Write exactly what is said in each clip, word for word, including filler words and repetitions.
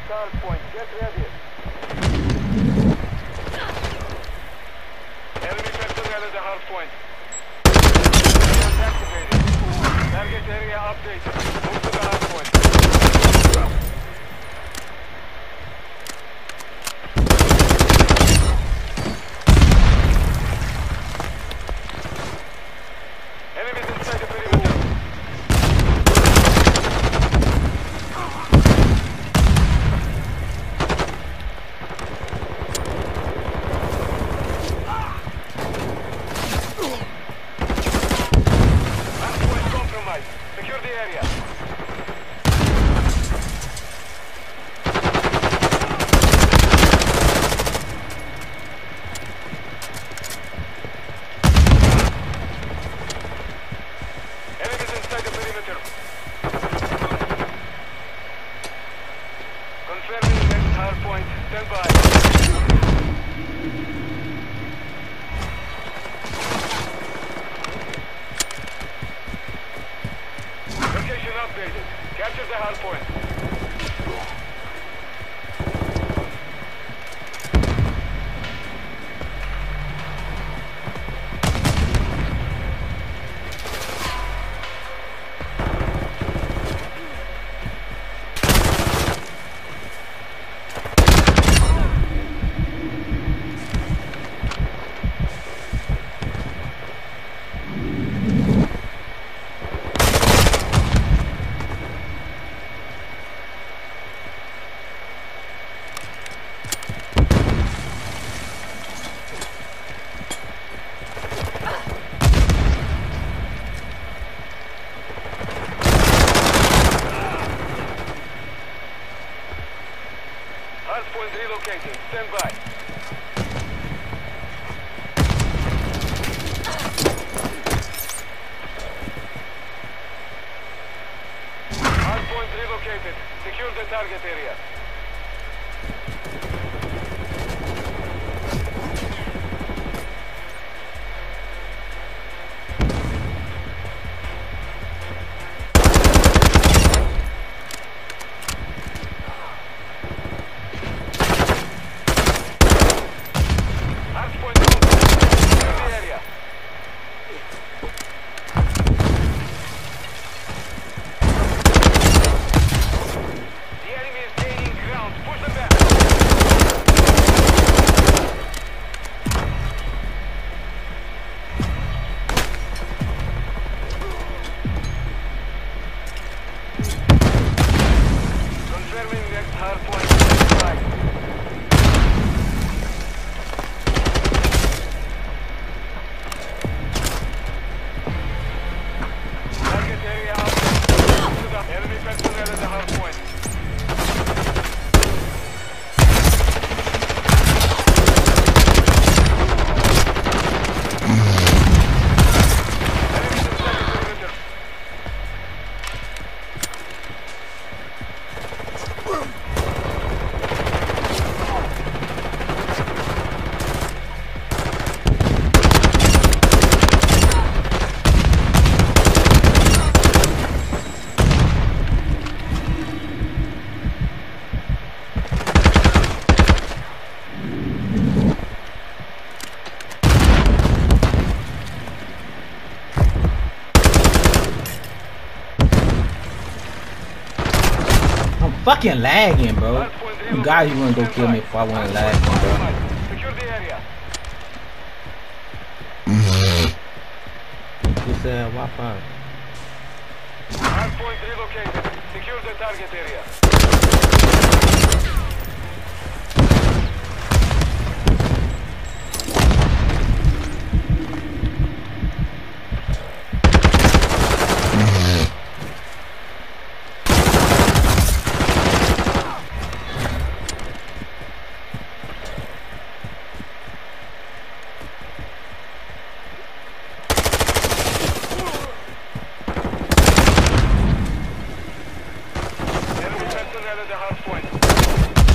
hard point. Get ready. Enemy personnel at the hard point. Activated. Target area updated. Move to the hard point. Enemies inside the perimeter. Secure the area. Enemies inside the perimeter. Confirming next hard point. Stand by. Location updated. Capture the hard point. Hardpoint relocating. Stand by. Hardpoint relocated. Secure the target area. Fucking lagging, bro. You guys, you wanna go kill me if I wanna lag, bro. Secure the area. Just uh, Wi-Fi. Hardpoint relocated. Secure the target area. Enemy personnel at the hard point.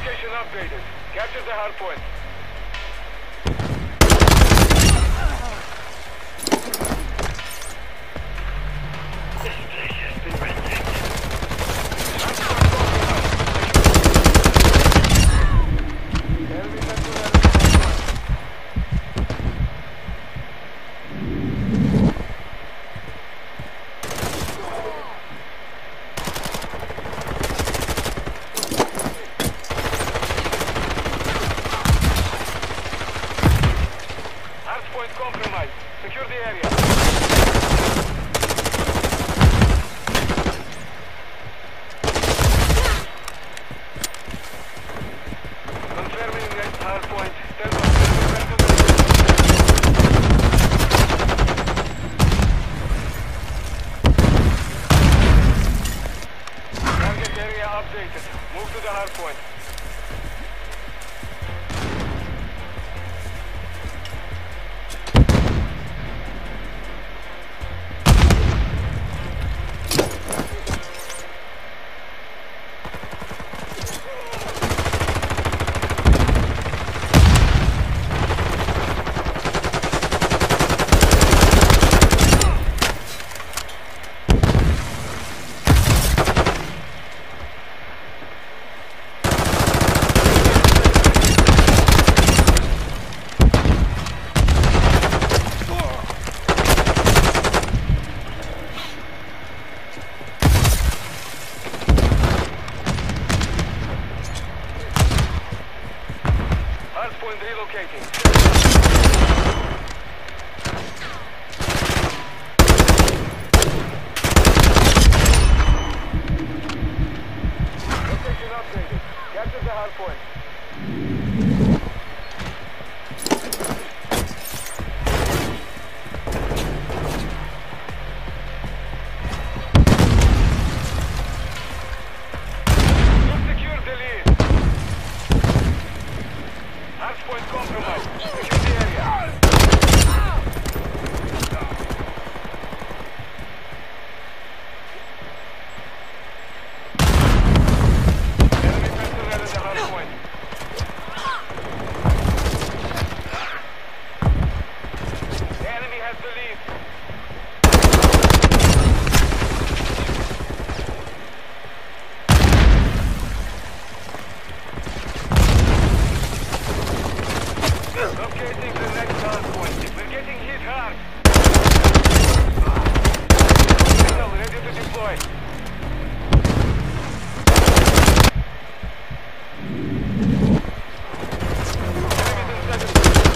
Location updated. Capture the hard point. This place has been rented. Enemy personnel. Hardpoint compromised. Secure the area. Confirming next hardpoint. Stand by. Target area updated. Move to the hardpoint. Hardpoint relocating. Location updated. Capture the hardpoint. You've secured the lead. Hardpoint compromised. Secure the area. Enemy personnel at the hardpoint. The enemy has the lead. Locating the next hardpoint. We're getting hit hard. Signal ready to deploy. Enemies inside the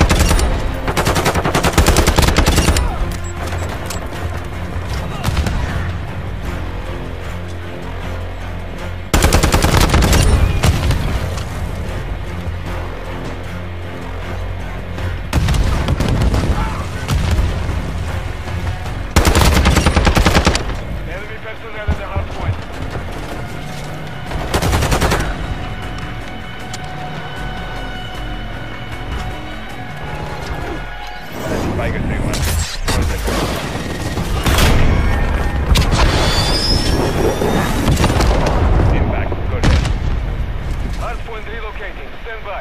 enemy personnel at the hardpoint. Tiger three one. Impact. Go ahead. Hardpoint relocating. Stand by.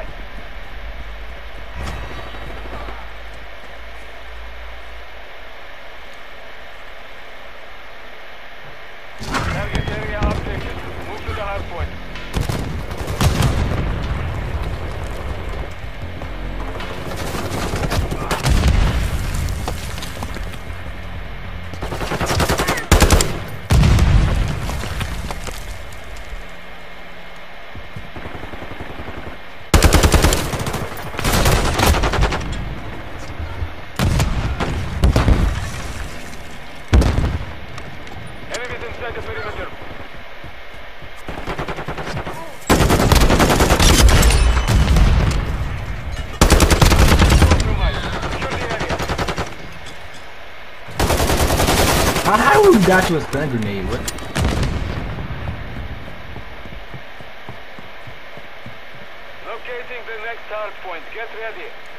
Target area updated. Move to the hardpoint. Enemies inside the perimeter. Compromised. Secure the area. How would you got you a stun grenade? What? Locating the next hardpoint. Get ready.